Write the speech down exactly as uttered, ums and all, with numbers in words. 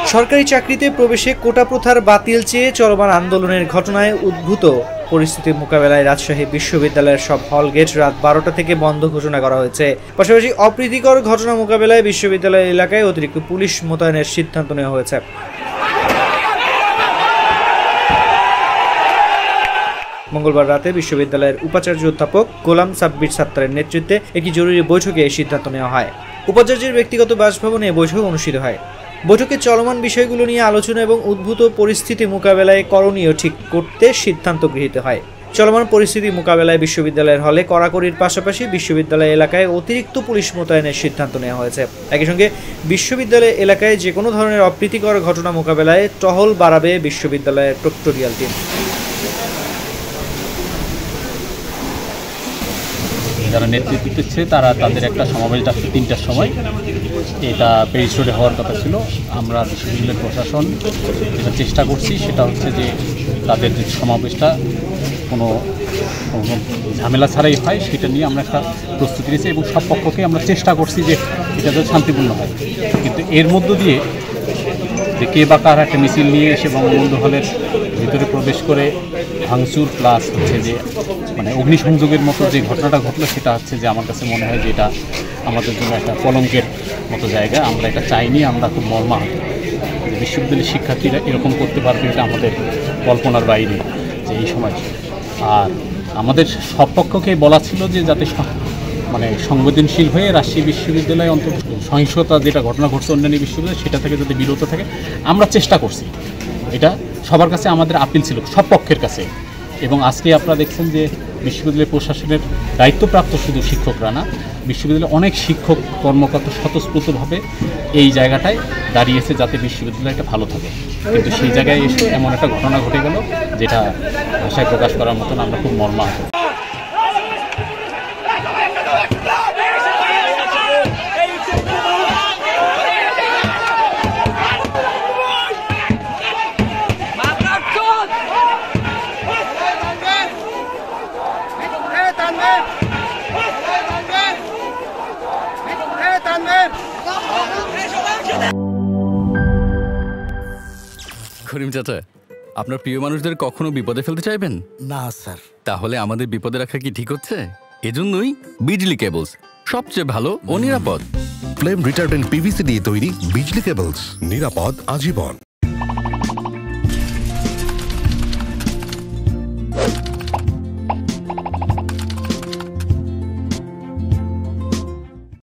সরকারি চাকরিতে প্রবেশে কোটা প্রথার বাতিল চেয়ে চলমান আন্দোলনের ঘটনায় উদ্ভূত পরিস্থিতি মোকাবেলায় রাজশাহী বিশ্ববিদ্যালয়ের সব হল গেট রাত বারোটা থেকে বন্ধ ঘোষণা করা হয়েছে। পাশাপাশি অপ্রীতিকর ঘটনা মোকাবেলায় বিশ্ববিদ্যালয় এলাকায় অতিরিক্ত পুলিশ মোতায়েনের সিদ্ধান্ত নেওয়া হয়েছে। মঙ্গলবার রাতে বিশ্ববিদ্যালয়ের উপাচার্য অধ্যাপক গোলাম সাব্বির সাত্তারের নেতৃত্বে একটি জরুরি বৈঠকে এই সিদ্ধান্ত নেওয়া হয়। উপাচার্যের ব্যক্তিগত বাসভবনে বৈঠক অনুষ্ঠিত হয়। বৈঠকে চলমান বিষয়গুলো নিয়ে আলোচনা এবং উদ্ভূত পরিস্থিতি মোকাবেলায় করণীয় ঠিক করতে সিদ্ধান্ত গৃহীত হয়। চলমান পরিস্থিতি মোকাবেলায় বিশ্ববিদ্যালয়ের হলে কড়াকড়ির পাশাপাশি বিশ্ববিদ্যালয় এলাকায় অতিরিক্ত পুলিশ মোতায়েনের সিদ্ধান্ত নেওয়া হয়েছে। একই সঙ্গে বিশ্ববিদ্যালয় এলাকায় যে কোনো ধরনের অপ্রীতিকর ঘটনা মোকাবেলায় টহল বাড়াবে বিশ্ববিদ্যালয়ের প্রক্টোরিয়াল টিম। যারা নেতৃত্ব দিচ্ছে তারা তাদের একটা সমাবেশ ডাকছে তিনটার সময়। এটা প্যারিস রোডে হওয়ার কথা ছিল। আমরা বিশ্ববিদ্যালয়ের প্রশাসন যেটা চেষ্টা করছি সেটা হচ্ছে যে তাদের যে সমাবেশটা কোনো ঝামেলা ছাড়াই হয় সেটা নিয়ে আমরা একটা প্রস্তুতি নিয়েছি এবং সব পক্ষকে আমরা চেষ্টা করছি যে এটা যাতে শান্তিপূর্ণ হয়। কিন্তু এর মধ্য দিয়ে যে কে বা কার একটা মিছিল নিয়ে এসে বঙ্গবন্ধু হলের ভিতরে প্রবেশ করে ভাঙচুর প্লাস হচ্ছে যে মানে অগ্নিসংযোগের মতো যে ঘটনাটা ঘটলো সেটা হচ্ছে যে আমার কাছে মনে হয় যে এটা আমাদের জন্য একটা কলঙ্কের মতো জায়গা। আমরা এটা চাইনি, আমরা খুব মর্মাহত। বিশ্ববিদ্যালয়ের শিক্ষার্থীরা এরকম করতে পারবে এটা আমাদের কল্পনার বাইরে যে এই সময়। আর আমাদের সব পক্ষকেই বলা ছিল যে যাতে মানে সংবেদনশীল হয়ে রাজশাহী বিশ্ববিদ্যালয়ে অন্তত সহিংসতা যেটা ঘটনা ঘটছে অন্যান্য বিশ্ববিদ্যালয় সেটা থেকে যদি বিরত থাকে আমরা চেষ্টা করছি। এটা সবার কাছে আমাদের আপিল ছিল, সব পক্ষের কাছে। এবং আজকে আপনারা দেখছেন যে বিশ্ববিদ্যালয় প্রশাসনের দায়িত্বপ্রাপ্ত শুধু শিক্ষকরা না, বিশ্ববিদ্যালয়ে অনেক শিক্ষক কর্মকর্তা স্বতঃস্ফূর্তভাবে এই জায়গাটায় দাঁড়িয়েছে যাতে বিশ্ববিদ্যালয়টা ভালো থাকে। কিন্তু সেই জায়গায় এসে এমন একটা ঘটনা ঘটে গেল যেটা ভাষায় প্রকাশ করার মতন। আমরা খুব মর্মাহত। করিম চাচা, আপনার প্রিয় মানুষদের কখনো বিপদে ফেলতে চাইবেন না স্যার। তাহলে আমাদের বিপদে রাখা কি ঠিক হচ্ছে? এজন্যই বিজলি কেবলস সবচেয়ে ভালো ও নিরাপদ। ফ্লেম রিটার্ডেন্ট পিভিসি দিয়ে তৈরি বিজলি কেবলস, নিরাপদ আজীবন।